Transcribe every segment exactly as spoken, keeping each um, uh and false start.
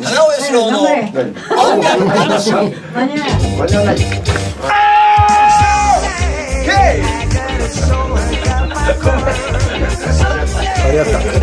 花尾四郎の音楽魂。 間に合わない間に合わないありがとう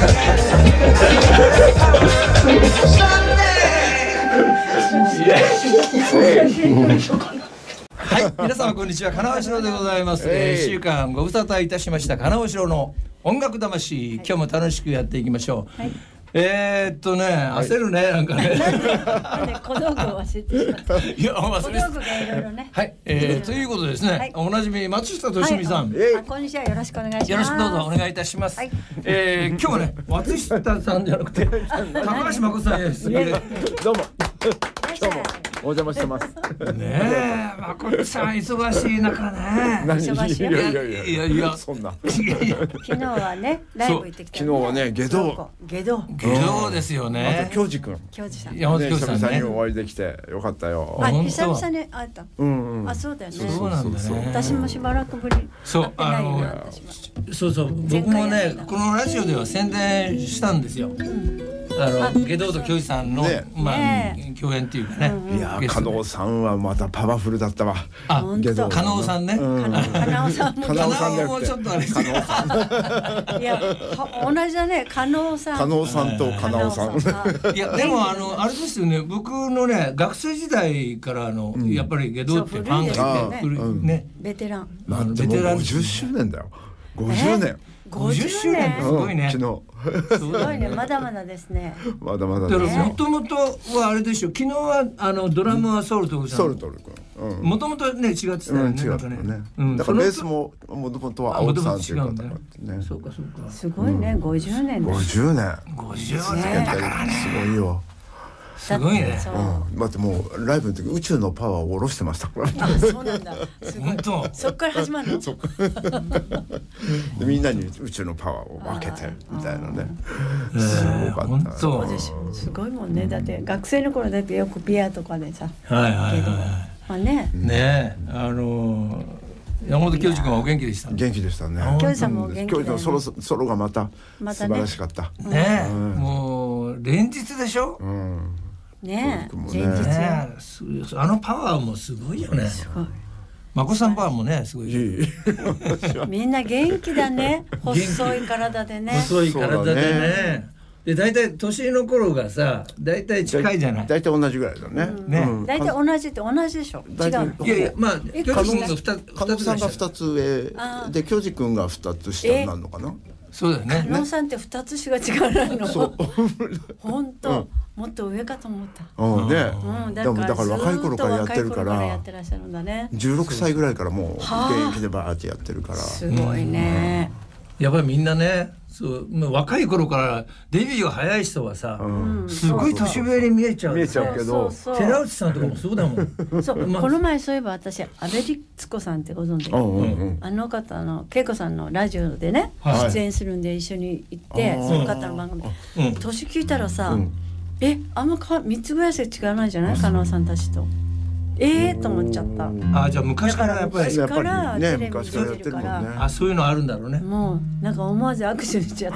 はい、皆様こんにちは。金尾四郎でございます。えー、いっしゅうかんご無沙汰いたしました金尾四郎の音楽魂、今日も楽しくやっていきましょう。はい、えーっとね、焦るね、なんかね。 なんで小道具を忘れてしまった。いや、 忘れ小道具がいろいろね。 はい、えー、ということでですね、はい、おなじみ松下俊美さん、 はい、あ、こんにちは、よろしくお願いします。 よろしくどうぞお願いいたします。はい、えー、今日はね、松下さんじゃなくて高橋誠さんです。 どうも。今日もお邪魔してます。 ねえ、誠さん忙しい中ね。 忙しい。 いやいやいやいやいや、 そんな。 昨日はね、ライブ行ってきた。 昨日はね、下道。 下道。 下道ですよね。 あと京二君。 京二さん。 山本京二さんね。 久々にお会いできてよかったよ。 あ、久々に会った。 うんうん。 あ、そうだよね。 そうなんだね。 私もしばらくぶり。 そう、あの、そうそう、僕もね、このラジオでは宣伝したんですよ。あの下道と京二さんのまあ共演っていうかね。 いや、加納さんはまたパワフルだったわ。 あ、加納さんね。加納さんも。 加納さんもちょっとあれ。加納さん。いや、同じだね、加納さん。 加納さんと加納さん。 いや、でもあのあれですよね、僕のね学生時代からあのやっぱり下道ってファンがいてね。 ベテラン。 ベテラン。ごじゅっしゅうねんだよ。ごじゅうねん。 ごじゅっしゅうねんすごいね。 昨日。 すごいね、まだまだですね。 まだまだ。 もともとはあれでしょ。昨日はあのドラムはソウルトルさん。 ソウルトル君。 もともとね違ってたよね。 違ったね。だからベースももともとは青木さんっていう方だね。 そうかそうか。 すごいね、ごじゅうねん。 ごじゅうねん。 ごじゅうねんだからね。 すごいよ。 すごいね。 だってもうライブの時宇宙のパワーを下ろしてましたから。 あ、そうなんだ。 本当。 そっから始まるの。 でみんなに宇宙のパワーを分けてみたいなね。すごかった。 そうでしょ。すごいもんね。だって学生の頃だってよくピアとかでさ。 はいはいはい。 まあね。 ね、あの山本京二君はお元気でした。 元気でしたね。 京二さんも元気。 京二のソロソロがまた素晴らしかった。 ね、もう連日でしょ。 ねえ、連日あのパワーもすごいよね。すごい。まこさんパワーもね、すごい。 みんな元気だね。細い体でね。 細い体でね。で、大体年の頃がさ、大体近いじゃない。 大体同じぐらいだね。 ね。 大体同じって同じでしょ。違う。 いやいや、まあ、京二君が二つ、 加納さんが二つ上で、京二君が二つ下になるのかな。 そうだよね。 加納さんって二つしか違わないの。そう。本当。もっと上かと思った。 うんね。でもだから若い頃からやってるから。じゅうろくさいぐらいからもう現役でバーってやってるから。 すごいね。 やっぱりみんなね、そう若い頃からデビューが早い人はさ、すごい年上に見えちゃう。 見えちゃうけど、 寺内さんとかもそうだもん。 そう、この前そういえば私阿部律子さんってご存知？あの方の恵子さんのラジオでね出演するんで一緒に行ってその方の番組年聞いたらさ。え、あんまか三つぐらいしか違わないじゃない、加納さんたちと。ええと思っちゃった。 あ、じゃあ昔からやっぱり昔からテレビ出てるから。 あ、そういうのあるんだろうね。 もうなんか思わず握手しちゃった。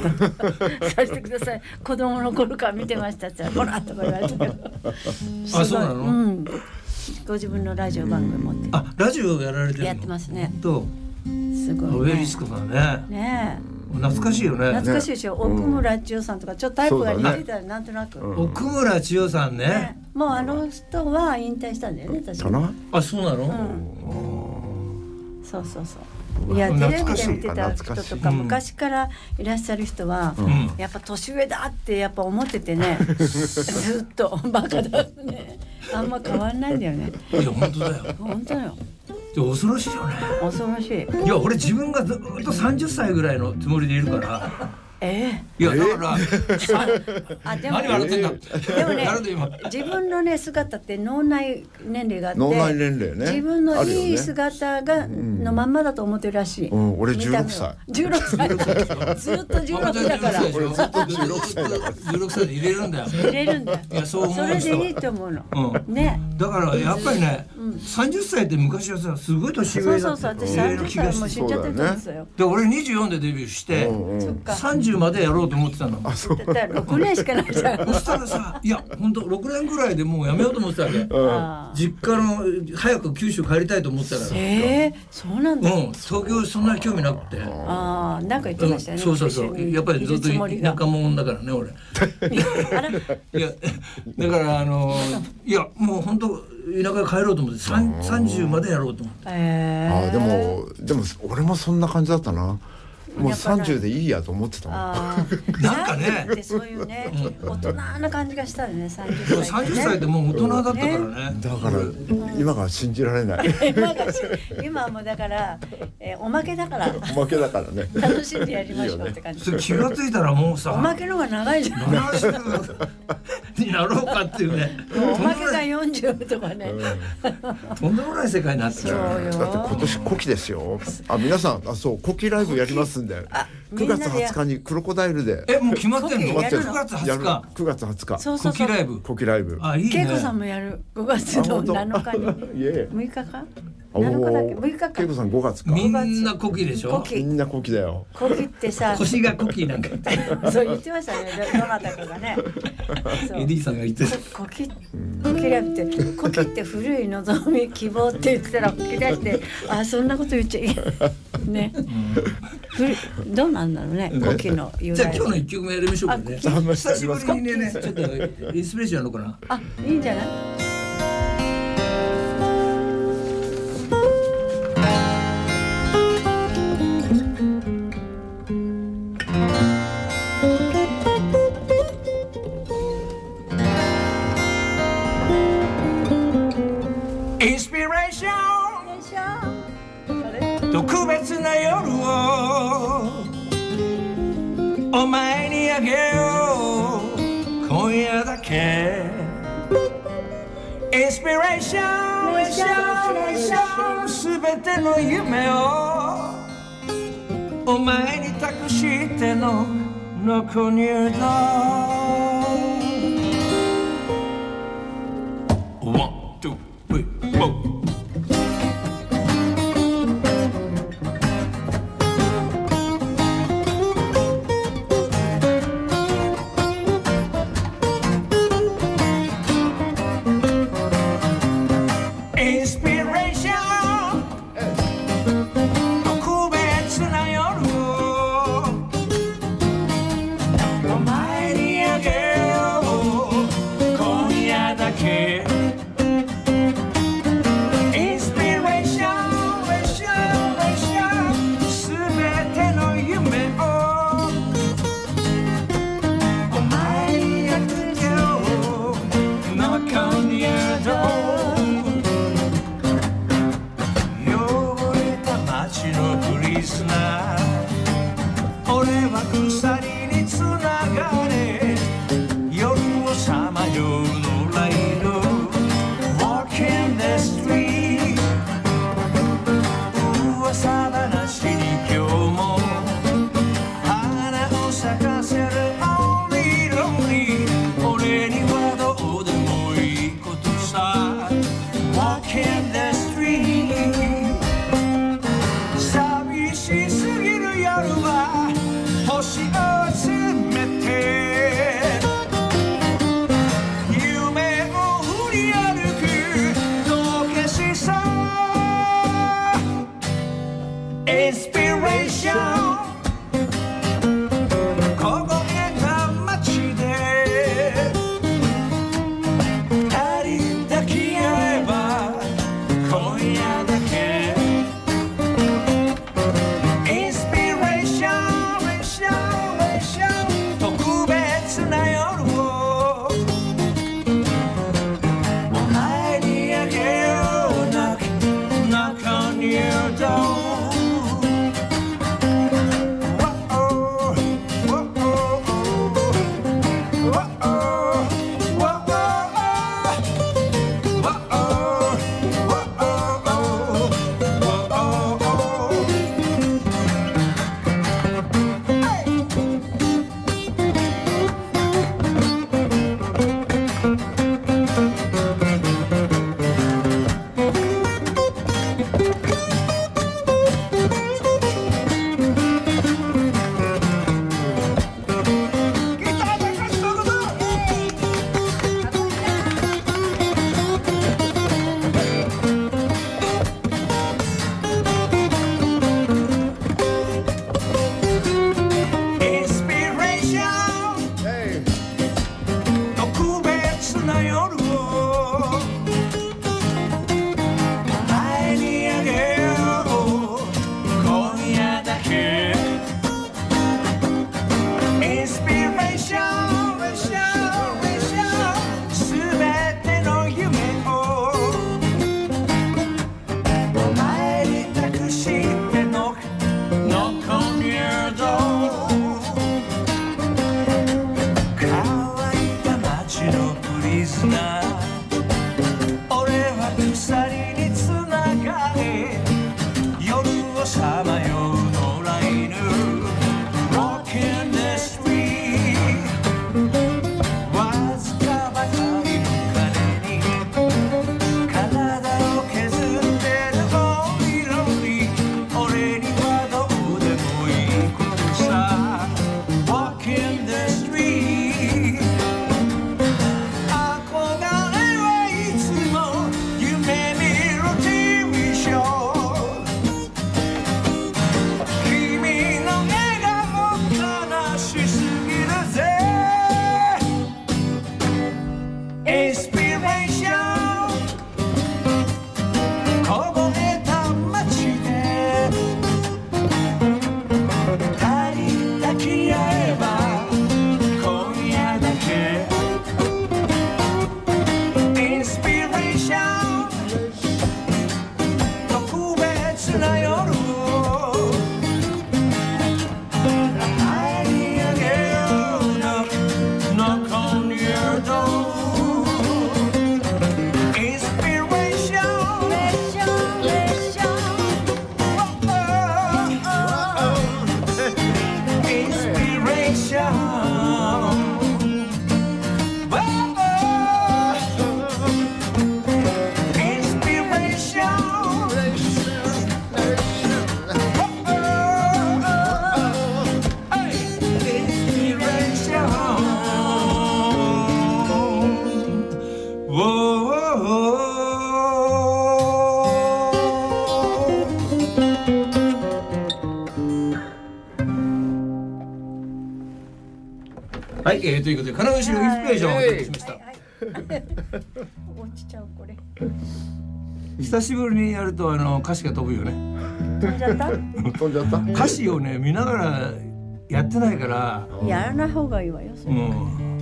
させてください。子供の頃から見てましたってほらとか言われたけど。 あ、そうなの？ うん。ご自分のラジオ番組持って。 あ、ラジオやられてるの？ やってますね。 と。 すごい。 上律子さんね。 ねえ。 懐かしいよね。 懐かしいでしょ。奥村千代さんとかちょっとタイプが似てたらなんとなく。 奥村千代さんね。 もうあの人は引退したんだよね、確か。あ、そうなの？ そうそうそう。いや、テレビで見てた人とか昔からいらっしゃる人はやっぱ年上だってやっぱ思っててね、ずっとバカだね。あんま変わんないんだよね。 いや、本当だよ。 本当よ。 恐ろしいよね。 恐ろしい。 いや、俺自分がずっとさんじゅっさいぐらいのつもりでいるから。 ええ。いや、だから。 あ、でも。 何笑ってんだ。 でもね。自分のね、姿って脳内年齢があって。 脳内年齢ね。 自分のいい姿が、のまんまだと思ってるらしい。 俺じゅうろくさい。 じゅうろくさい。ずっとじゅうろくだから。 ずっとじゅうろくさいだから。じゅうろくさいで入れるんだよ。 入れるんだよ。いや、 そう思う。 それでいいと思うの。ね。 だからやっぱりね、さんじゅっさいって昔はさ、すごい年上だった。 そうそうそう、私さんじゅっさいもう死んじゃってたんですよ。 で、俺にじゅうよんでデビューして、さんじゅじゅうまでやろうと思ってたの。 あ、そう。 だからろくねんしかないじゃん。 そしたらさ、いや本当ろくねんぐらいでもうやめようと思ってたわけ。実家の早く九州帰りたいと思ってたから。 えー、そうなんだ。 うん、東京そんなに興味なくて。 ああ、なんか言ってましたね。 そうそうそう。やっぱりずっと田舎者だからね俺。いやだからあのいやもう本当田舎へ帰ろうと思ってさんじゅうまでやろうと思って。 えー、あでもでも俺もそんな感じだったな。もうさんじゅうでいいやと思ってたもん。 なんかね、 そういうね、大人な感じがしたよね。さんじゅっさい。 さんじゅっさいでもう大人だったからね。 だから今が信じられない。 今が今はもうだからおまけだから。 おまけだからね。 楽しんでやりましょうって感じ。 それ気がついたらもうさ。 おまけの方が長いじゃん。 になろうかっていうね。 おまけがよんじゅうとかね。 とんでもない世界になってる。 だって今年古希ですよ。あ、皆さん、あ、そう古希ライブやりますんで。くがつはつかにクロコダイルで。 え、もう決まってんの？ 決まってるくがつはつか。 くがつはつか。 そうそうそう。 古希ライブ。 古希ライブ。 あ、いいね。 恵子さんもやる。ごがつのなのかに。むいかか？なのかだっけ？むいかか。 恵子さんごがつか。 みんな古希でしょ？ みんな古希だよ。 古希ってさ。 腰が古希なんか。 そう言ってましたね。どなたかがね。 エディさんが言ってた。 古希古希ライブって古希って古い望み希望って言ってたら吹き出して、あ、そんなこと言っちゃいけないね。どうなんだろうね、古希の由来。 じゃあ今日の一曲目やりましょうかね。久しぶりにね、ちょっとインスピレーションやろうかな。 あ、いいんじゃない。 インスピレーション、特別な夜をお前にあげよう、今夜だけ。インスピレーション、すべての夢をお前に託しての残りだ。One, two, three, four.お前にえー、ということで金牛のインスピレーションをお届けしました。 落ちちゃうこれ。 久しぶりにやるとあの歌詞が飛ぶよね。 飛んじゃった？ 飛んじゃった。 歌詞をね見ながらやってないから。 やらない方がいいわよ。それうん。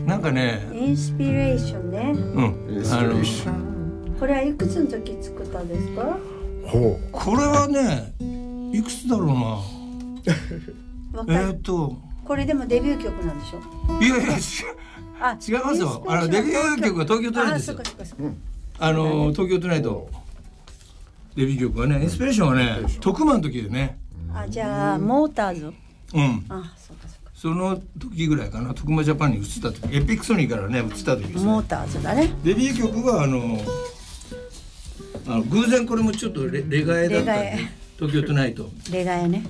なんかね。 インスピレーションね。 うん。あのこれはいくつの時作ったんですか？ ほう。 これはねいくつだろうな。えーっと。 これでもデビュー曲なんでしょ？ いやいや違う。あ違いますよ。あのデビュー曲は東京トゥナイトですよ。あの東京トゥナイトデビュー曲はねインスピレーションはね特番の時でね。 あじゃあモーターズ。うん。 あそうかそうか。その時ぐらいかな徳間ジャパンに移った時エピックソニーからね移った時ですね。 モーターズだね。 デビュー曲はあのあの偶然これもちょっとレレガエだったんで東京トゥナイト。 レガエね。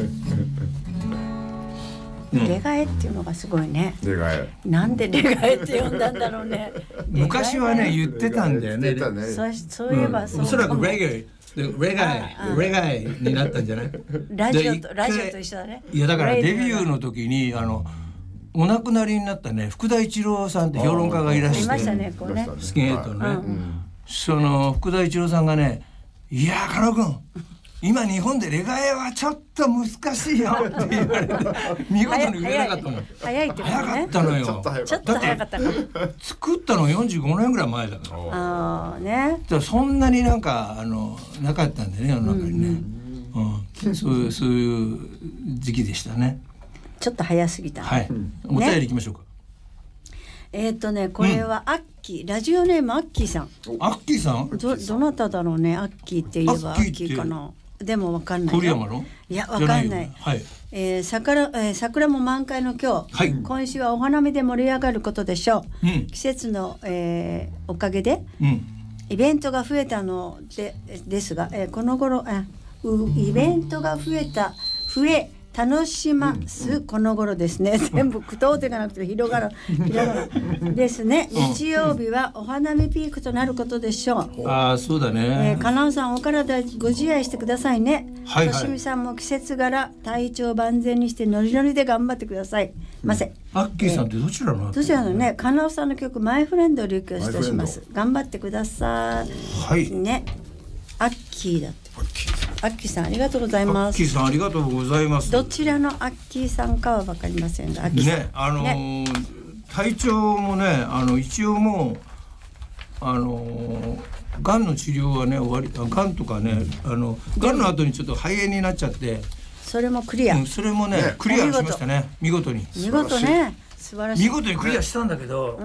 レガエっていうのがすごいね。 レガエ。 なんでレガエって呼んだんだろうね。 昔はね言ってたんだよね。 そうそういえばそう。 おそらくレガエ、レガエ、レガエになったんじゃない？ ラジオとラジオと一緒だね。 いやだからデビューの時にあのお亡くなりになったね福田一郎さんって評論家がいらして、いましたねこうね。 スキンヘッドのね。その福田一郎さんがね、いや加納君。今日本でレガエはちょっと難しいよって言われて見事に売れなかったの。 早いってことね。 早かったのよ。 ちょっと早かったか。 作ったのよんじゅうごねんぐらい前だから。 ああね。 そんなになんかあのなかったんでね世の中にね。うん、そういうそういう時期でしたね。 ちょっと早すぎた。 はい。お便り行きましょうか。 えっとねこれはアッキーラジオネームアッキーさん。 アッキーさん？ どどなただろうねアッキーって言えばアッキーかな。でもわかんないよ。 鳥山の？ いやわかんない。はい。えー、桜、えー、桜も満開の今日、はい、今週はお花見で盛り上がることでしょう。うん、季節の、えー、おかげで、うん、イベントが増えたのでですが、えー、この頃あイベントが増えた増え楽しますこの頃ですね。全部句読点がなくて広がる広がるですね。日曜日はお花見ピークとなることでしょう。 ああそうだね。 えー、加納さんお体ご自愛してくださいね。はいはい。としみさんも季節柄体調万全にしてノリノリで頑張ってくださいませ。 アッキーさんってどちらの？ どちらのね加納さんの曲マイフレンドをリクエストします。頑張ってください。はいね。アッキーだって。アッキー。アッキーさんありがとうございます。 アッキーさんありがとうございます。 どちらのアッキーさんかはわかりませんが、アッキーさんね、あのーね、体調もね、あの一応もうあのー、がんの治療はね終わり、がんとかね、あのがんの後にちょっと肺炎になっちゃって、 それもクリア。 うん、それもね、ねクリアしましたね、見事に。 見事ね、素晴らしい。 見事にクリアしたんだけど、うん、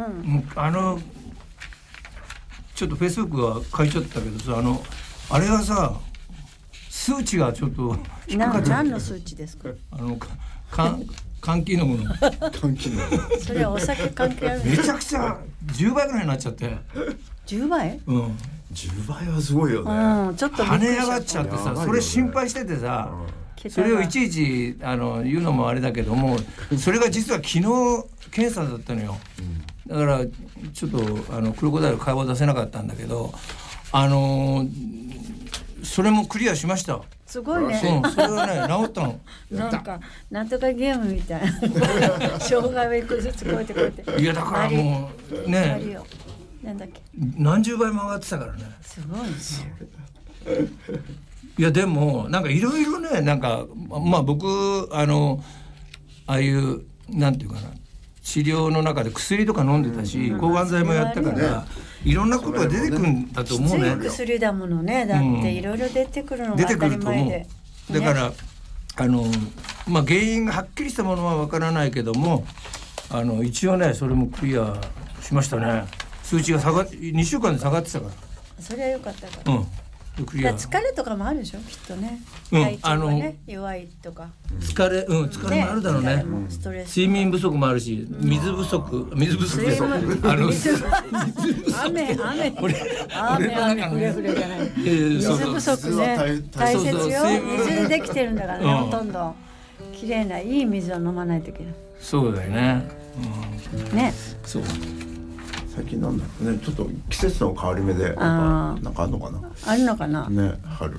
あのちょっとフェイスブックは書いちゃったけどさ、あのあれはさ。数値がちょっと低かった。何の数値ですか？ あのか肝機能の肝機能。 それはお酒関係ある。 めちゃくちゃじゅうばいぐらいになっちゃって。 じゅうばい？ うん。 じゅうばいはすごいよね。 うん、ちょっと跳ね上がっちゃってさ、それ心配しててさ、うん、それをいちいちあの言うのもあれだけども、それが実は昨日検査だったのよ。だからちょっとあのクロコダイル会話出せなかったんだけど、あのー。それもクリアしました。 すごいね。 うん、それはね治ったの。 なんかなんとかゲームみたいな。障害を一個ずつ超えて超えて。 いやだからもうね。 なんだっけ。 何十倍も上がってたからね。 すごいね。 いやでもなんかいろいろねなんかまあ僕あのああいうなんていうかな治療の中で薬とか飲んでたし、うん、抗がん剤もやったから。いろんなことが出てくるんだと思うね。 きつい薬だものね。だっていろいろ出てくるのが当たり前で。 だから、ね、あのまあ原因がはっきりしたものはわからないけども、あの一応ねそれもクリアしましたね。数値が下がにしゅうかんで下がってたから。 それは良かったから。うん。クリア。疲れとかもあるでしょきっとね。うん、体調がね弱いとか。 疲れうん疲れもあるだろうね。ストレス。睡眠不足もあるし、水不足水不足であの雨雨雨雨フレフレじゃない。水不足ね大切よ。水でできてるんだからねほとんど。綺麗ないい水を飲まないといけない。 そうだよね。 ね。 そう。 最近なんだろうねちょっと季節の変わり目でなんかあるのかな。 あるのかな。 ね春。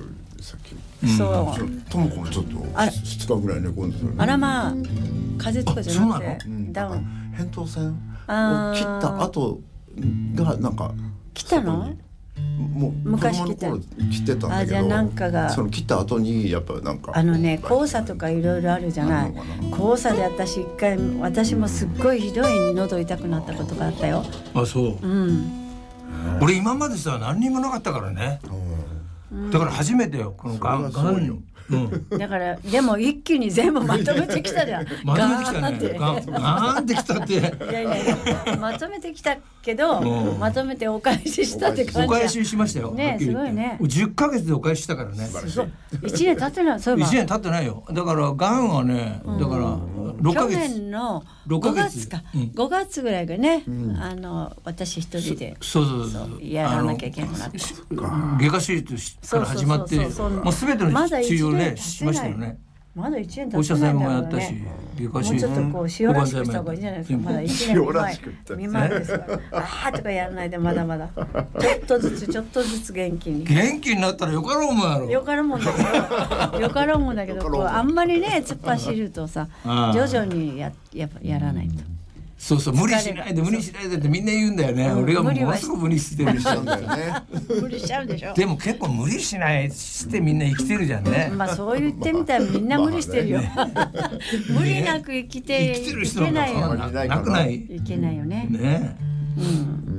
さっき。 そうともこもちょっとふつかぐらい寝込んでたよね。 あらまあ風邪とかじゃなくてダウン扁桃腺を切った後がなんか切ったの？ もう昔切った切ってたんだけど、あ、じゃあなんかがその切った後にやっぱなんかあのね黄砂とかいろいろあるじゃない。黄砂で私一回私もすっごいひどい喉痛くなったことがあったよ。 あ、そう。うん。俺今までさ何にもなかったからね。だから初めてよこのがんがん。うん、だからでも一気に全部まとめてきたじゃん。 まとめてきたね。ガンガンってきたって。いやいやいやまとめてきたけど、うん、まとめてお返ししたって感じ。 お返ししましたよ。 ね、すごいね。 じゅっかげつでお返ししたからね。 一年経ってない。そういえば。 一年経ってないよ。だからガンはね、だから六ヶ月。 去年のごがつか、ごがつぐらいがね、あの私一人でそうそうそうやらなきゃいけなくなって。 外科手術から始まって、もうすべての治療ねしましたよね。 まだ一年経ってないんだろうね。もうちょっとこう塩らしくした方がいいんじゃないですか。まだ一年前未満ですから。ああとかやらないでまだまだ。ちょっとずつちょっとずつ元気に。 元気になったらよかろうもんやろ。 よかろうもんだけど、よかろうもんだけど、こうあんまりね突っ走るとさ、徐々にやややらないと。 そうそう無理しないで無理しないでってみんな言うんだよね。俺がものすごく無理してるし。 無理しちゃうでしょ。 でも結構無理しないしてみんな生きてるじゃんね。 まあそう言ってみたらみんな無理してるよ。無理なく生きて生きてる人なんかなくない。 いけないよね。 ね。うん。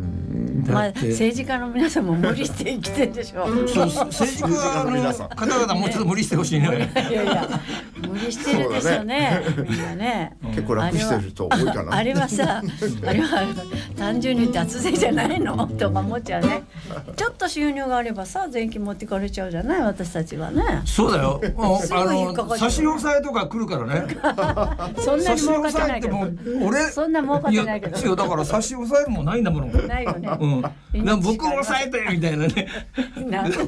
まあ政治家の皆さんも無理して生きてるでしょ。 そう政治家の方々もうちょっと無理してほしいね。 いやいや無理してるですよね。みんなね。 結構楽してる人多いかな。 あれはさ、あれは単純に脱税じゃないのとか思っちゃうね。ちょっと収入があればさ税金持ってかれちゃうじゃない私たちはね。 そうだよ。あの差し押さえとか来るからね。 そんなに儲かってないけど。 俺そんな儲かってないけど。 いやだから差し押さえるもないんだもん。 ないよね。 うん。僕を抑えてみたいなね。 なんだ。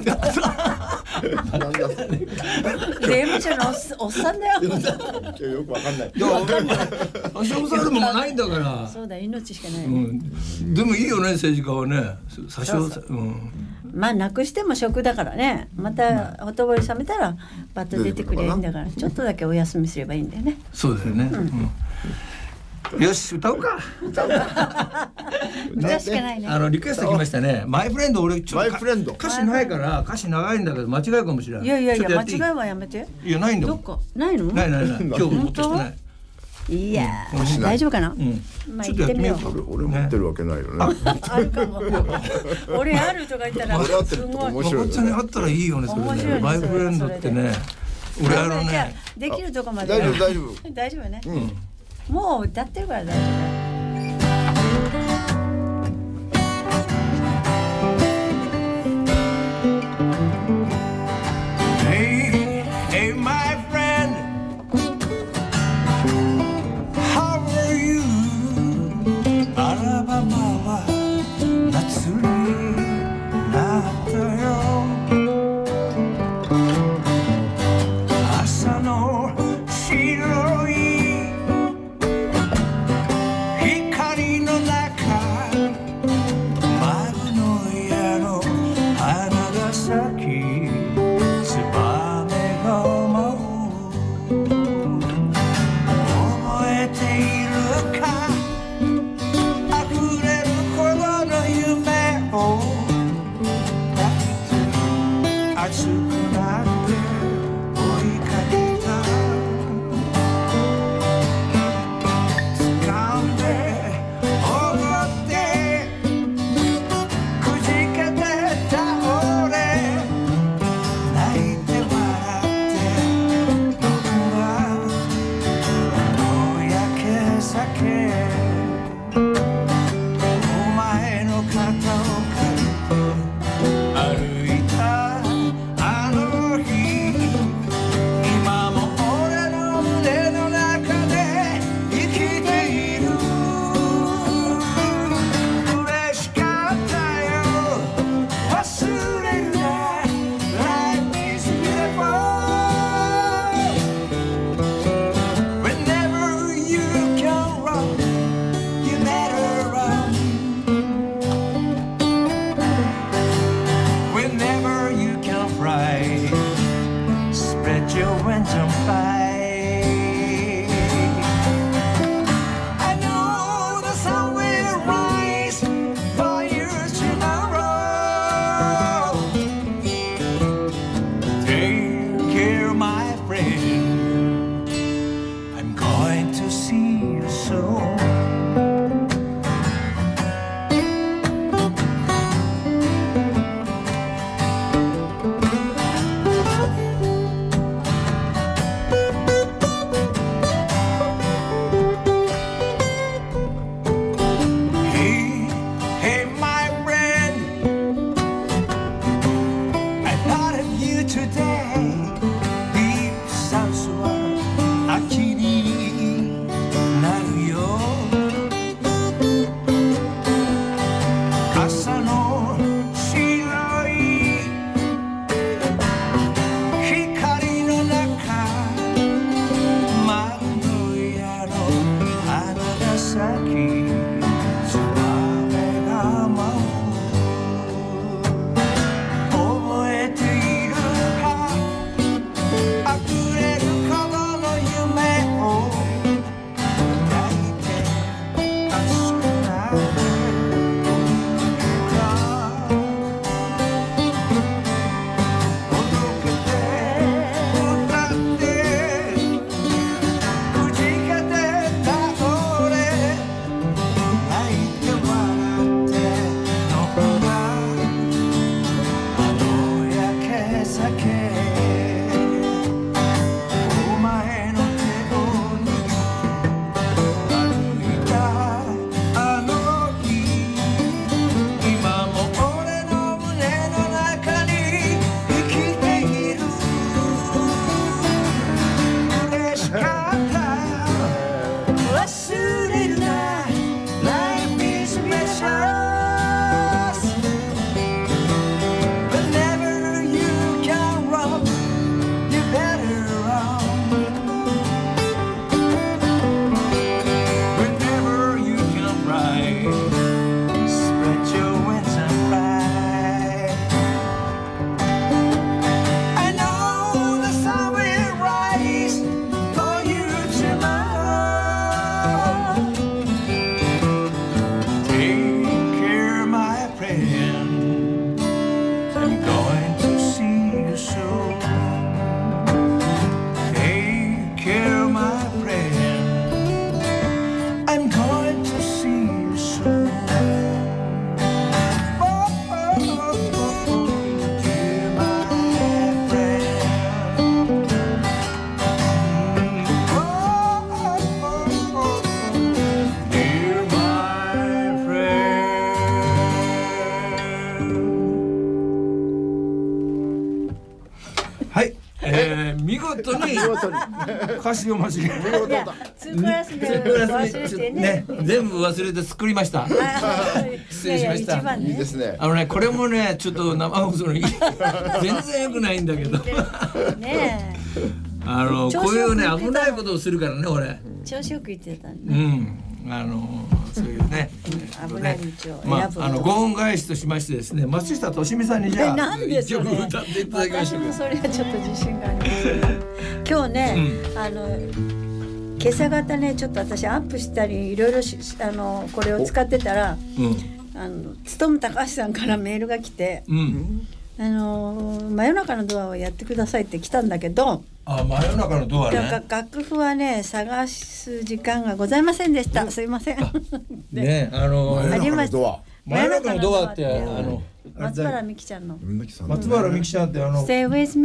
税務署のおっさんだよ。 よくわかんない。 わかんない。差し押さえるものないんだから。 そうだ命しかない。 でもいいよね政治家はね。差し押さえ。 まあなくしても食だからね。またほとぼり冷めたらバッと出てくればいいんだから、ちょっとだけお休みすればいいんだよね。 そうだよね。よし歌うか。 歌うか。歌しかないね。 あのリクエスト来ましたね。マイフレンド俺ちょっと歌詞ないから歌詞長いんだけど間違いかもしれない。 いやいやいや間違いはやめて。 いやないんだもん。 どっかないの？ ないないない。今日持ってきてない。 いや大丈夫かな。まあ行ってみよう。俺持ってるわけないよね。 あるかも。俺あるとか言ったらすごい。 面白い。 本当にあったらいいよねそれね。マイフレンドってね。俺あのね。 できるとこまで。 大丈夫大丈夫。 大丈夫ね。もう歌ってるから大丈夫。 Hey, hey, my friend, how are you? アラバマは夏になったよ。朝の白い歌詞を間違えた。 ツーコラスで忘れてね。 全部忘れて作りました。失礼しました。 いいですね。 あのね、これもね、ちょっと生放送に全然良くないんだけど。ねえ。あのこういうね危ないことをするからね、俺。 調子よく言ってたんだ。うん。あのそういうね。 危ない道を選ぶ。 まああのご恩返しとしましてですね、松下俊美さんにじゃあ一曲歌っていただきましょう。 私もそれはちょっと自信があります。今日ね、あの今朝方ねちょっと私アップしたりいろいろあのこれを使ってたら、あの勤高橋さんからメールが来て、あの真夜中のドアをやってくださいって来たんだけど。 あ、真夜中のドアね。 楽譜はね探す時間がございませんでした。すいません。 ね、あの真夜中のドア。 真夜中のドアってあの松原美希ちゃんの。 松原美希ちゃんってあの。 Stay with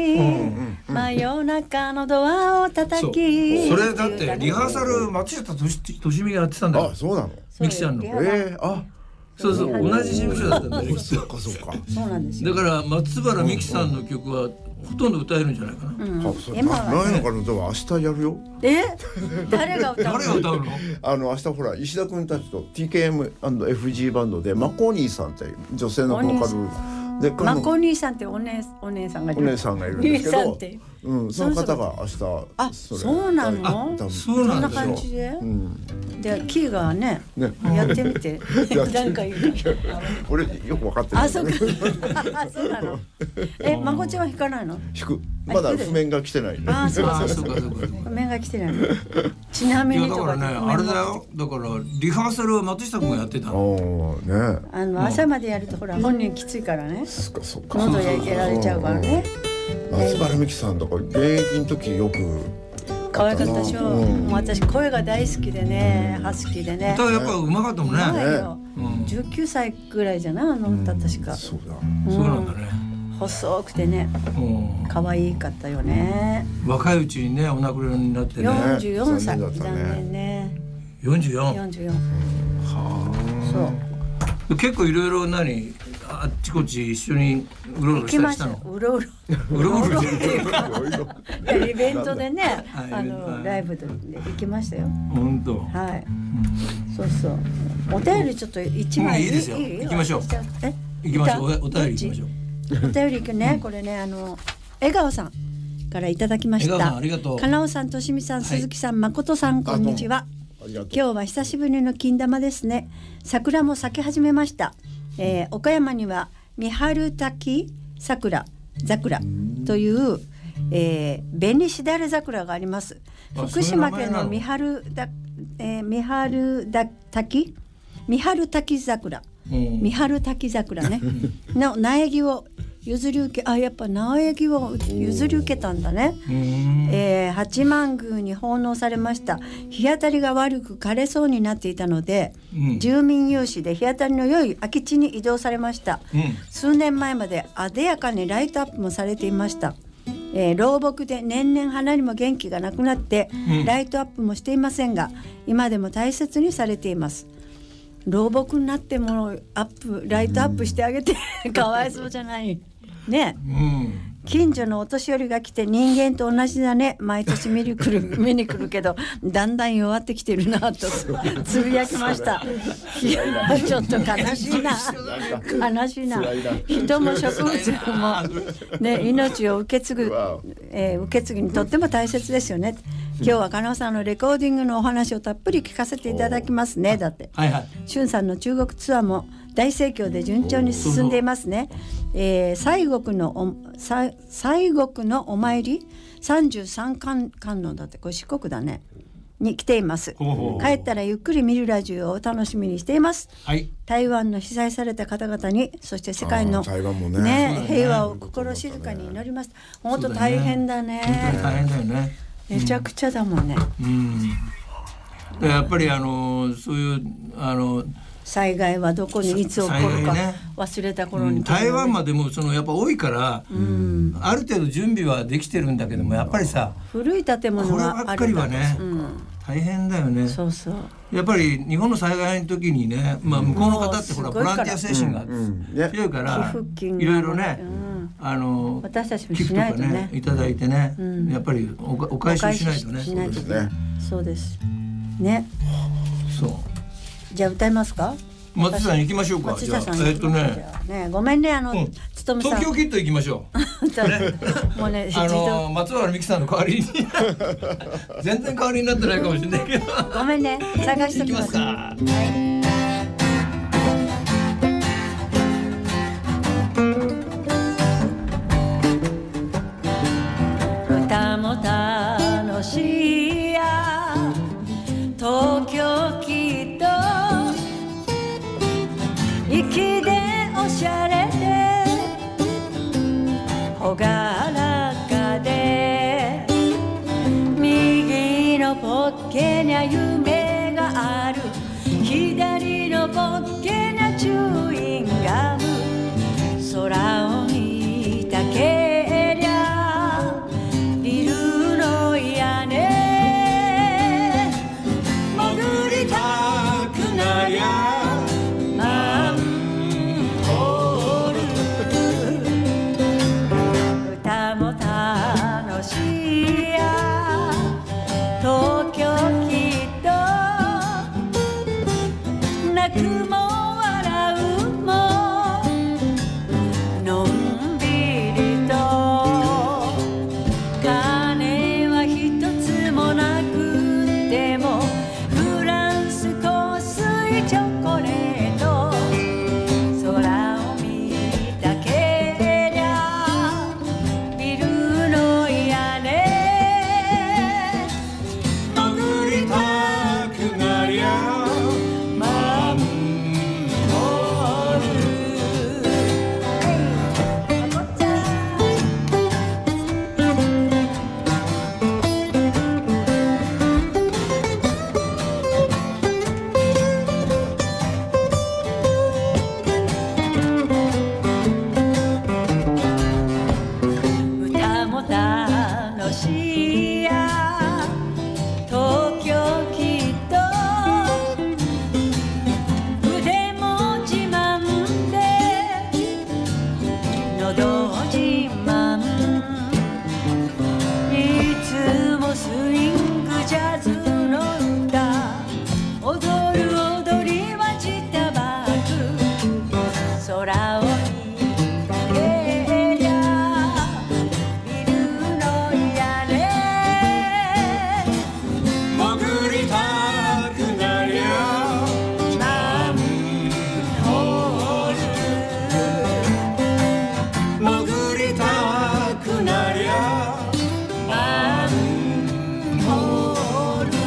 me。真夜中のドアを叩き。 それだってリハーサル松下俊美がやってたんだよ。 あ、そうなの。 美希ちゃんの。 ええ、あ。 そうそう、同じ事務所だったんだよ。 そうかそうか。 そうなんですよ。 だから松原美希さんの曲はほとんど歌えるんじゃないかな。 今は真夜中のドア明日やるよ。 え？誰が歌うの？ 誰が歌うの？ あの明日ほら石田君たちと ティーケーエムアンドエフジー バンドでマコニーさんって女性のボーカルで、 マコニーさんってお姉お姉さんがいる。 お姉さんがいるんですけど。うん、その方が明日。 あ、そうなの？ そうなんな感じで。で、キーがね、やってみて。なんか言う。 俺よく分かってない。 あ、そうか。そうなの。え、まこちゃんは弾かないの？ 弾く。まだ譜面が来てない。 あ、そうかそうか。譜面が来てない。ちなみにだからね、あれだよ。だからリハーサルは松下君がやってた。 おお、ね。 あの朝までやるとほら本人きついからね。 そっかそっか。 喉やられちゃうからね。 松原美希さんとか現役の時よく可愛かったでしょ。もう私声が大好きでね、ハスキーでね。 歌やっぱ上手かったもんね。じゅうきゅうさいぐらいじゃないあの歌確か。 そうだ。 そうなんだね。 細くてね、可愛かったよね。 若いうちにねお亡くなりになってね。 よんじゅうよんさい残念ね。 よんじゅうよん。 よんじゅうよん。はあ。そう。結構いろいろ何。あっちこっち一緒にうろうろしたの。 うろうろ。 うろうろ。 イベントでね、あのライブで行きましたよ。 本当。 はい。そうそう。お便りちょっと一枚いいですよ。行きましょう。え、行きましょう。お便り行きましょう。 お便り行くね。これね、あの笑顔さんからいただきました。 笑顔さんありがとう。 かなおさん、としみさん、鈴木さん、まことさん、こんにちは。今日は久しぶりの金玉ですね。桜も咲き始めました。えー、岡山には三春滝桜桜という、えー、紅しだれ桜があります。福島県の三春だ、えー、三春だ滝三春滝桜、三春滝桜ねの苗木を譲り受け、あ、やっぱ苗木を譲り受けたんだね。えー、八幡宮に奉納されました。日当たりが悪く枯れそうになっていたので、うん、住民有志で日当たりの良い空き地に移動されました、うん、数年前まであでやかにライトアップもされていました。えー、老木で年々花にも元気がなくなって、うん、ライトアップもしていませんが、今でも大切にされています。老木になってもアップライトアップしてあげてかわいそうじゃないね、うん、近所のお年寄りが来て人間と同じだね、毎年見に来る見に来るけどだんだん弱ってきてるなとつぶやきました。いやちょっと悲しいな悲しいな。人も植物も、ね、命を受け継ぐ、えー、受け継ぎにとっても大切ですよね。今日は加納さんのレコーディングのお話をたっぷり聞かせていただきますね。だって、はいはい、しゅんさんの中国ツアーも大盛況で順調に進んでいますね。えー、西国のお西国のお参りさんじゅうさん観音だって、これ四国だね。 に来ています。帰ったらゆっくり見るラジオを楽しみにしています。 はい、 台湾の被災された方々に、そして世界の、ねね、平和を心静かに祈ります。本当大変だね。 本当に大変だよね。 めちゃくちゃだもんね。 うん、でやっぱりあのそういうあの災害はどこにいつ起こるか忘れた頃に、 ね、うん、台湾までもそのやっぱ多いから、うん、ある程度準備はできてるんだけども、やっぱりさ古い建物があるんだ、 こればっかりはね、うん、大変だよね。 そうそう、 やっぱり日本の災害の時にね、まあ、向こうの方ってほらボランティア精神が強いから、いろいろね、あの私たちもしないとね、 いただいてね、やっぱり お, お返ししないとね。 そうですね。 そう。 じゃあ歌いますか。 松下さん行きましょうか。 松下さん、 えっとね、 ね、ごめんね、あの、つとむさん。 東京キッド行きましょう。 もうね、 あの松原美樹さんの代わりに全然代わりになってないかもしれないけど。 ごめんね、探してきます。はい。歌も楽しいや東京きっと粋でおしゃれでほがらかで右のポッケにゃ夢がある左のポッケにゃチューインガム空を見たけりゃビルの屋根潜りたくなりゃマンホール歌も楽しいや東京きっと泣くも笑うものんびりと金は一つもなくてもフランス香水チョコレート空を見たけりゃビルの屋根潜りたくなりゃマンホール歌も楽しいや東京きっと腕も自慢で喉自慢いつもスイングジャズの歌踊る踊りはジタバク空を見たけりゃビルの屋根潜りたくなりゃマンホール潜りたくなりゃマンホール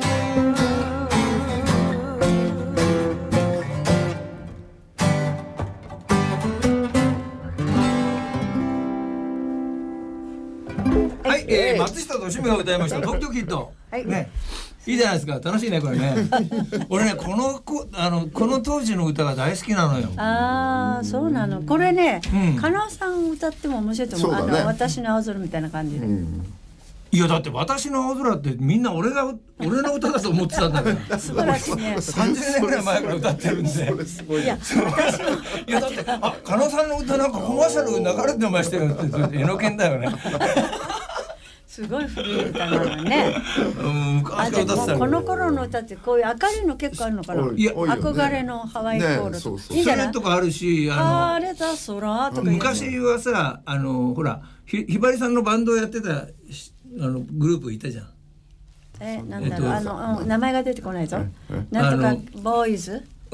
はい、えー、松下と趣味が歌いました東京キッド、 はい、 ね、いいじゃないですか。楽しいねこれね俺ねこのこあのこの当時の歌が大好きなのよ。 ああ、そうなの。これね、 うん、 加納さん歌っても面白いと思う。 そうだね、 あの私の青空みたいな感じで、うん、 いやだって私の青空ってみんな俺が俺の歌だと思ってたんだから素晴らしいね。 さんじゅうねんぐらい前から歌ってるんでいや私のいやだってあ加納さんの歌なんかコマーシャル流れてましたよってえのけんだよねすごい古い歌なのね。 うん、昔から歌ってたの。 この頃の歌ってこういう明るいの結構あるのかな。 いや、 憧れのハワイコール、ね、そうそういいんじゃない？ それとかあるし、あの晴れた空とか昔はさ、あのほらひひばりさんのバンドをやってたあのグループいたじゃん。 え、なんだろう、えっと、あの、うん、名前が出てこないぞ。なんとかボーイズ。 う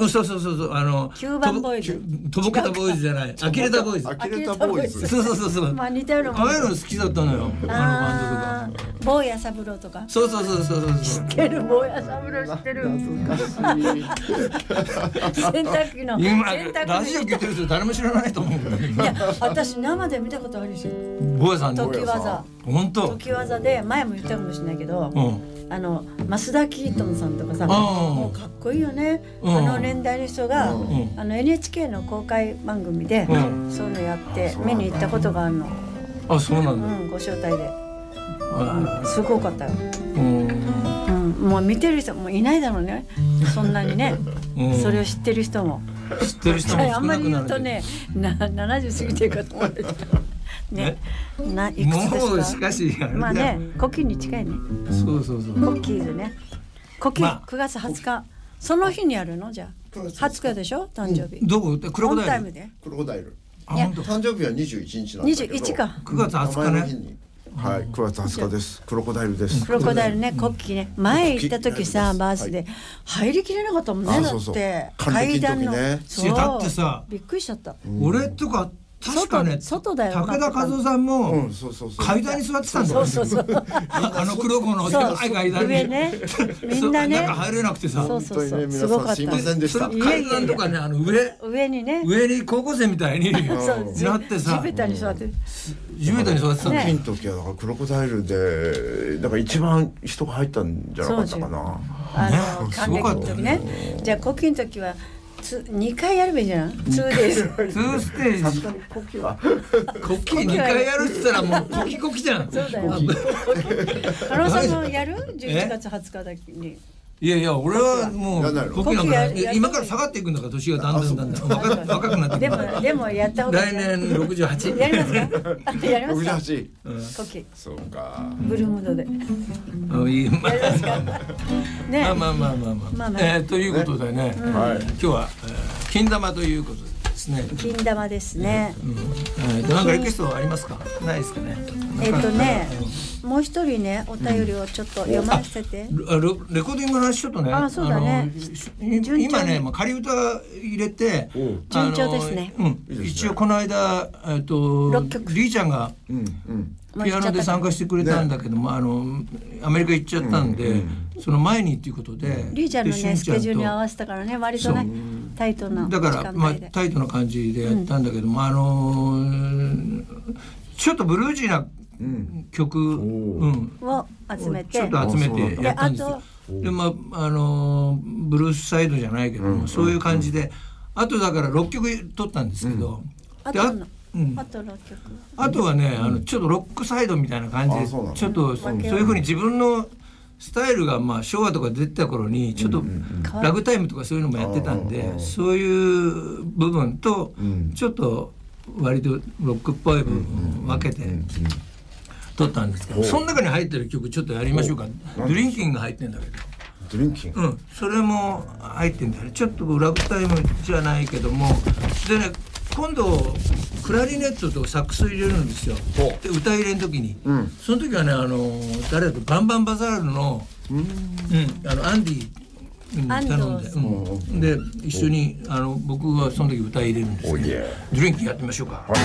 そうそうそうそうあのきゅうばんボーイズとぼけたボーイズじゃない呆れたボーイズ呆れたボーイズそうそうそうそうまあ似たようなもんああいうの好きだったのよあのバンドとか坊や三郎とかそうそうそうそうそう知ってる坊や三郎知ってる懐かしい洗濯機の今洗濯機ラジオ聞いてる人誰も知らないと思うけどいや私生で見たことあるし坊やさん時技本当時技で前も言ったかもしれないけど、 うんあの増田キートンさんとかさ、 うんもうかっこいいよね、 うんあの年代の人が、 うん、 あの エヌエイチケー の公開番組で、 うん、 そういうのやって見に行ったことがあるの。 あ、そうなんだ、 うん、ご招待で、うん、すごかったよ、 うんうん、もう見てる人もいないだろうねそんなにね、うん、それを知ってる人も知ってる人も少なくなる。 あんまり言うとねなななじゅう過ぎてるかと思ってたね、ないくつですか。 もうしかしまあね、コキに近いね。 そうそうそう。 コキーズね。コキ、 まあ、 くがつはつか。その日にやるのじゃあ。はつかでしょ誕生日。 どこ？クロコダイル。 オンタイムで。 クロコダイル。 あ、本当。 誕生日はにじゅういちにちなんだけど。 にじゅういちか。 くがつはつかね。 はい、くがつはつかです。クロコダイルです。 クロコダイルね、コッキーね。前行った時さ、バースで入りきれなかったもんね。だって階段の。 そう。だってさ、 びっくりしちゃった。 俺とか。確かね、 外だよ。 武田和夫さんも階段に座ってたんだよ。 そうそうそう。 あの黒子の階段に。 上ね。みんなね。 中入れなくてさ。 そうそうそう。 すごかった。すいませんでした。 階段とかね、あの上。 上にね。 上に高校生みたいになってさ。 地べたに座って。 地べたに座ってた。 金の時はだからクロコダイルで、だから一番人が入ったんじゃなかったかな。 あの還暦の時ね。じゃあコキの時は。にかいやるべきじゃん。ツーデイズ。 ツーステージ。 さすがにコキは。 コキにかいやるって言ったらもうコキコキじゃん。 そうだよ。加納さんもやる？じゅういちがつはつかだけに。 いやいや、俺はもうコキなんか今から下がっていくんだから年がだんだんだんだん若くなってでもでもやった方がいい。 来年ろくじゅうはち。 やりますか？やりますか？ ろくじゅうはち。 コキ。 そうか。 ブルームードで。 いい。やりますか？ね。 まあまあまあまあまあ。えということでね、今日は金玉ということですね。 金玉ですね。 なんかリクエストありますか？ないですかね。 えっとね。もう一人ねお便りをちょっと読ませて、 うん、レコーディングの話ちょっとね、 あそうだね、 今ね、まあ、仮歌入れて順調ですね、 うん、一応この間、えっと、リーちゃんがピアノで参加してくれたんだけども、ね、あのアメリカ行っちゃったんで、うんうん、その前にっていうことでリーちゃんのねスケジュールに合わせたからね割とねタイトなだから、まあ、タイトな感じでやったんだけども、うん、あのちょっとブルージーな曲、うん、 を集めてちょっと集めてやったんですよ。でまああのブルースサイドじゃないけども、うん、そういう感じで、あとだからろっきょく取ったんですけど、 うん、で あ, あ, うん、あとろっきょくあとはね、あのちょっとロックサイドみたいな感じでちょっとそういうふうに自分のスタイルがまあ昭和とか出てた頃にちょっとラグタイムとかそういうのもやってたんで、そういう部分とちょっと割とロックっぽい部分を分けて撮ったんですけど、その中に入ってる曲ちょっとやりましょうか。ドリンキング入ってんだけど、 ドリンキング、 うん、それも入ってんだよね。ちょっとラグタイムじゃないけども、でね今度クラリネットとサックス入れるんですよ。で歌入れの時に、うん、その時はね、あの誰だとバンバンバザールの、うんうん、あのアンディに頼んで、うん、で一緒にあの僕はその時歌入れるんですけど、ドリンキングやってみましょうか。はい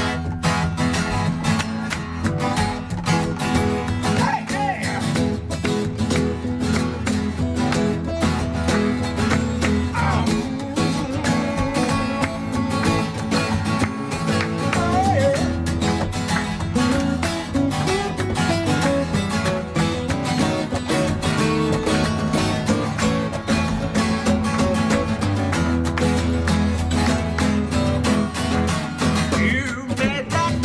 夢だ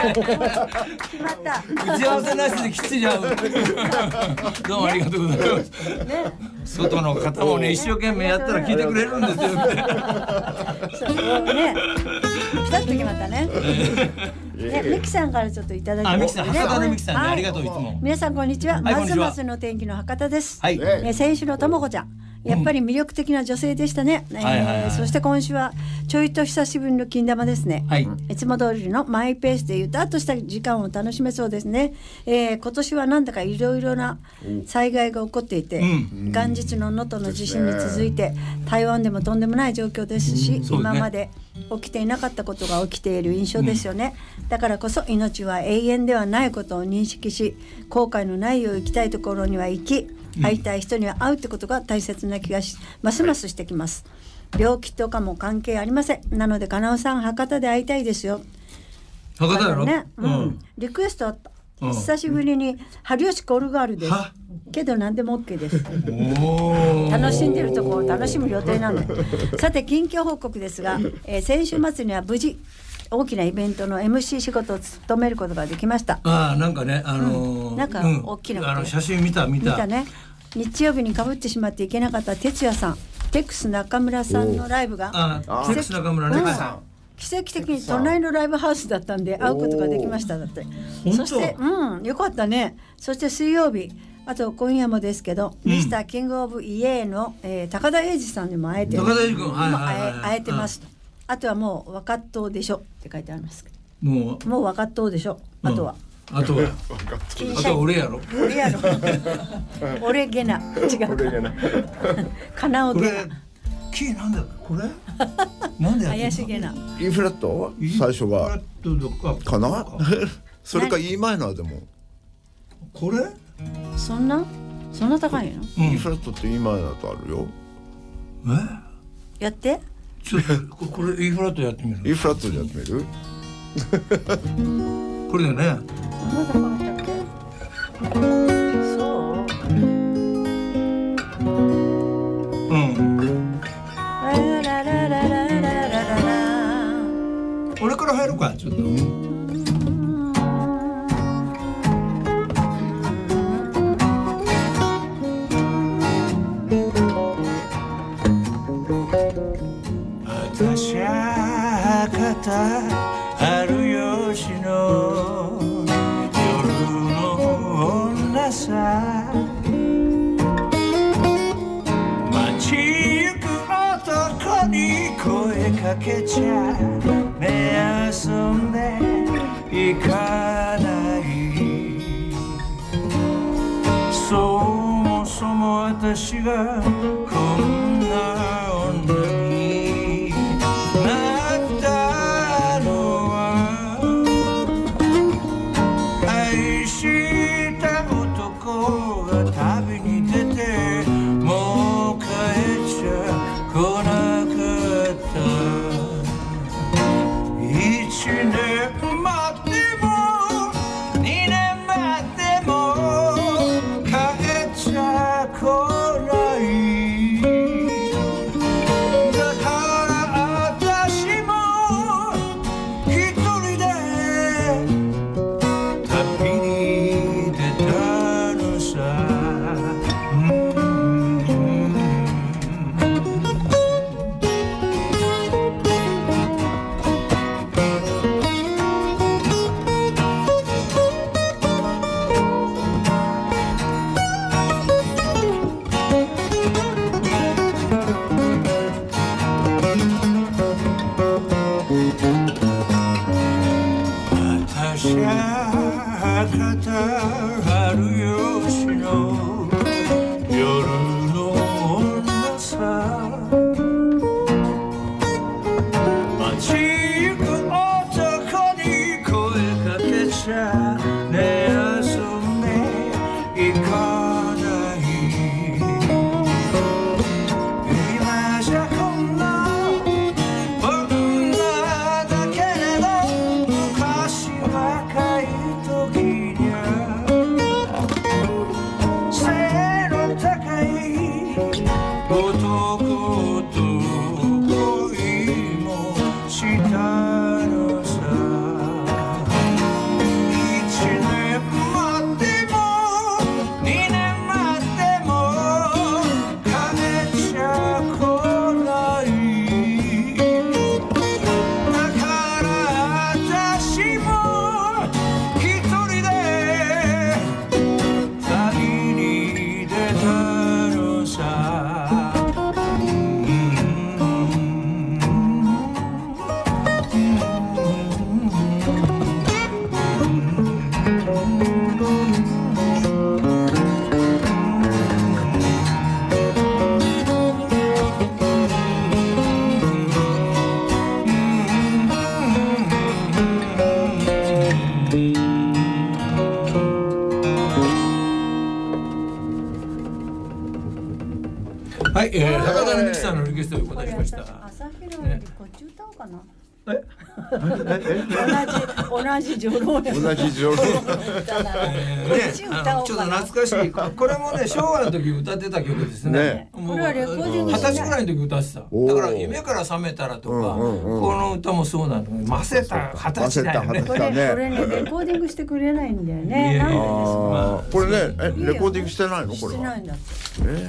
決まった。 打ち合わせなしできっちり会う。どうもありがとうございます。ね、外の方もね一生懸命やったら聞いてくれるんですよみたいな。 そうね。ピタッと決まったね。ね、ミキさんからちょっといただきます。 あ、ミキさん、博多のミキさんね、ありがとういつも。 皆さんこんにちは。ますますの天気の博多です。 はい。 え、先週のともこちゃん。やっぱり魅力的な女性でしたね。そして今週はちょいと久しぶりの金玉ですね。はい、いつも通りのマイペースでゆったっとした時間を楽しめそうですね。えー、今年はなんだかいろいろな災害が起こっていて、うん、元日の能登の地震に続いて台湾でもとんでもない状況ですし、うん、今まで起きていなかったことが起きている印象ですよね。うん、だからこそ命は永遠ではないことを認識し、後悔のないよう行きたいところには行き、会いたい人には会うってことが大切な気がしますますしてきます。病気とかも関係ありません。なので金尾さん博多で会いたいですよ。 博多やろ、 ね、うんうん、リクエストあった、うん、久しぶりに春吉コールガールですけど何でも OK です。楽しんでるとこを楽しむ予定なので。さて近況報告ですが、えー、先週末には無事大きなイベントの エムシー 仕事を務めることができました。 ああ、なんかね、あのーうん、なんか大きなこと、 うん、あの写真見た見た見たね。日曜日にかぶってしまっていけなかった哲也さん、テックス中村さんのライブがテックス中村ね、うん、 奇跡的に隣のライブハウスだったんで会うことができました。だってそして、うん、よかったね。そして水曜日、あと今夜もですけど、うん、ミスターキングオブイエーの、えー、高田英二さんにも会えて、 高田英二君、はいはいはい、 会えてます。あとはもう分かっとうでしょって書いてありますけど、 もうもう分かっとうでしょ。あとは、 うん、あとはあとは俺やろ俺やろ俺ゲナ違うかかなおゲナキーなんだこれなんでやってんの怪しげな E フラット最初がかなそれか E マイナーでもこれそんなそんな高いの、 うん、E フラットと E マイナーとあるよ。 えやってちょっとこれ E フラットやってみる E フラットでやってみるこれだよね。 そんな高かったっけ。そううんララララララララ。 俺から入るかちょっと。私は博多春吉の夜の女さ、街行く男に声かけちゃ目遊んで行かない。そもそも私がこんな女になったのは愛した男が旅に出てもう帰っちゃ来なかった。一年待っても二年待っても帰っちゃ来ない。だから私も一人で旅に出たのさ。私は博多春吉の夜の女さ、街行く男に声かけちゃね遊んで行かない。今じゃこんな女だけれど昔若い時にゃゃんのリクエストをお答えしました。 朝広よりこっち歌おうかな。 え同じ同じ女郎や。 同じ女郎。 ね、あのちょっと懐かしい。これもね昭和の時歌ってた曲ですね。もう二十歳ぐらいの時歌ってた。だから夢から覚めたらとか、この歌もそうなの。ませた二十歳だよね。 これこれねレコーディングしてくれないんだよね。なんでですか。 これねレコーディングしてないのこれ。 してないんだって。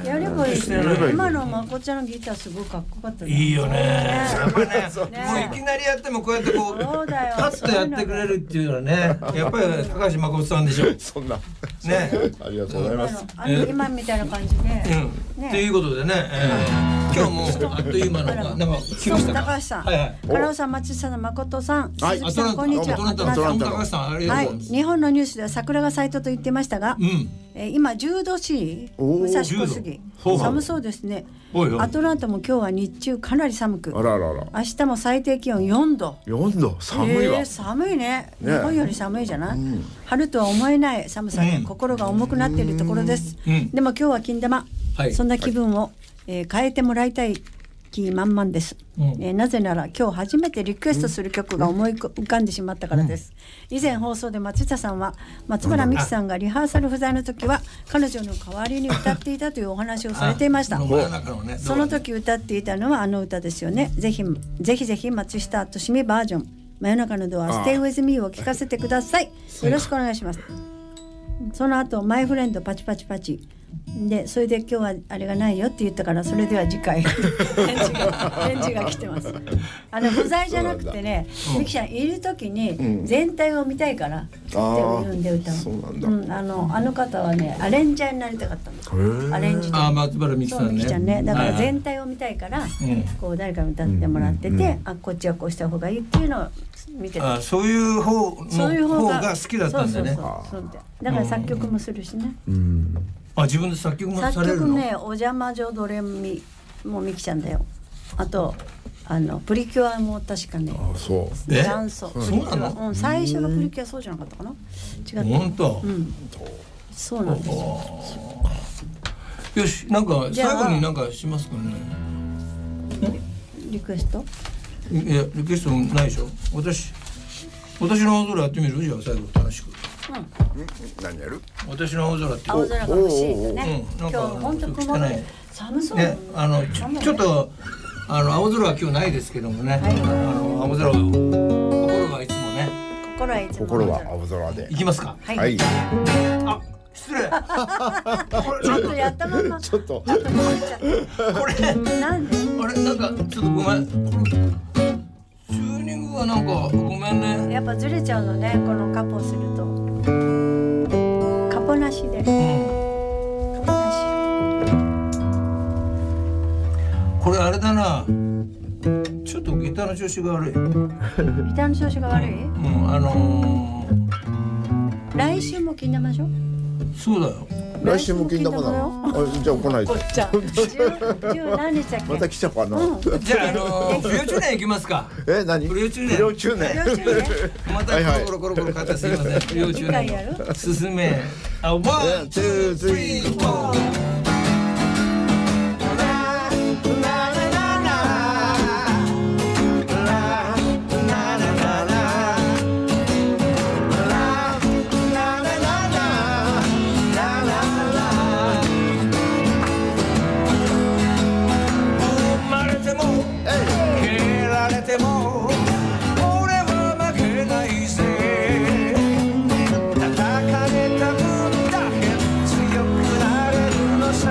やればいい。今のまこちゃんのギターすごいかっこよかった。 いいよね。やっぱね、もういきなりやってもこうやってこうパッとやってくれるっていうのはね、やっぱり高橋誠さんでしょ。 そんなね。 ありがとうございます。 あの今みたいな感じで。 うん。ということでね、今日もあっという間のなんか来ましたか。 高橋さん、 はいはい。 加納さん、松下さん、誠さん、 はい、 鈴木さん、こんにちは。 高橋さん、ありがとうございます。 日本のニュースでは桜が咲いたと言ってましたが、え今じゅうどし、武蔵小杉、寒そうですね。アトランタも今日は日中かなり寒く、 あららら。 明日も最低気温よんど。 よんど、寒いわ。 寒いね。日本より寒いじゃない。春とは思えない寒さで心が重くなっているところです。でも今日は金玉、そんな気分を変えてもらいたい気満々です、うんえー、なぜなら今日初めてリクエストする曲が思い浮かんでしまったからです、うん、以前放送で松下さんは松原美樹さんがリハーサル不在の時は彼女の代わりに歌っていたというお話をされていました。その時歌っていたのはあの歌ですよね。ぜひぜひぜひ松下としみバージョン真夜中のドア Stay with me を聞かせてください。よろしくお願いします。その後マイフレンドパチパチパチで、それで今日はあれがないよって言ったから、それでは次回返事が返事が来てます。あの不在じゃなくてね、ミキちゃんいる時に全体を見たいからって言うんで歌う。そうなんだ。うん、あのあの方はねアレンジャーになりたかったの。アレンジ。あ、 松原美樹さんね。 ミキちゃんね、だから全体を見たいから、こう誰かに歌ってもらってて、あこっちはこうした方がいいっていうのを見てた。 あ、そういう方の方が好きだったんだね。 だから作曲もするしね。 あ、自分で作曲もされるの？ 作曲ね、お邪魔女ドレミもミキちゃんだよ。あとあのプリキュアも確かね。 あ、そう。 え？ダンス。そうなの？うん、最初のプリキュアそうじゃなかったかな？違った。 本当。 うん。そうなんですよ。 よし、なんか最後になんかしますかね。 リクエスト？ いや、リクエストないでしょ。私私の青空やってみる？じゃあ最後楽しく。 うん、 何やる？ 私の青空って。 青空が欲しいよね。今日本当曇り寒そうね。 あのちょちょっとあの青空は今日ないですけどもね。あの青空を心はいつもね。 心はいつも。 心は青空で。 行きますか。 はい。 あ、失礼。 ちょっとやったまま。 ちょっと。 これなんで？ あれなんかちょっとごめん。チューニングはなんかごめんね。 やっぱずれちゃうのね、このカポすると。カポなしで。うん、カポなし。 これあれだな。ちょっとギターの調子が悪い。ギターの調子が悪い？ うん、あのー、来週も金玉でしょ？ そうだよ。 来週も金玉なの？あ、じゃあ来ないと。 じゃあじゅう何日だっけ？ また来ちゃうかな。 じゃああの不良中年行きますか。 え、何？ 不良中年。 不良中年。 またコロコロコロコロ買ってすみません。不良中年。すすめ。あ、ワン、ツー、スリー、フォー。強くなれるのさ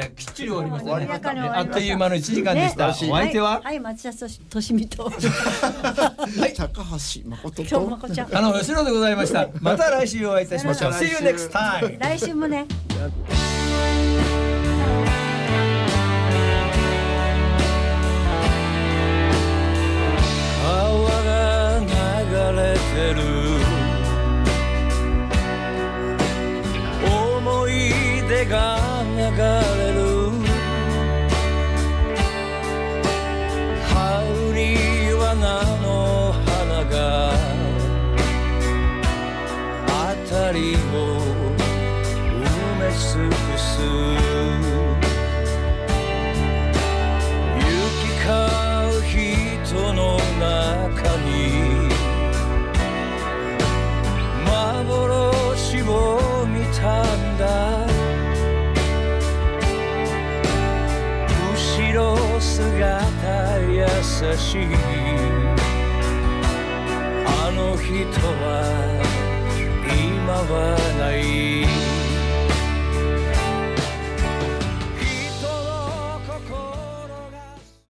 できっちり終わりましたね。あっという間のいちじかんでした。お相手ははい松田俊美とはい高橋誠と今日まこちゃんあの吉野でございました。また来週お会いいたしましょう。See you next time。 来週もね。 川が流れてる思い出が流れる春には菜の花が辺りを埋め尽くす行き交う人の中に幻を見たんだ後ろ姿優しいあの人は今はない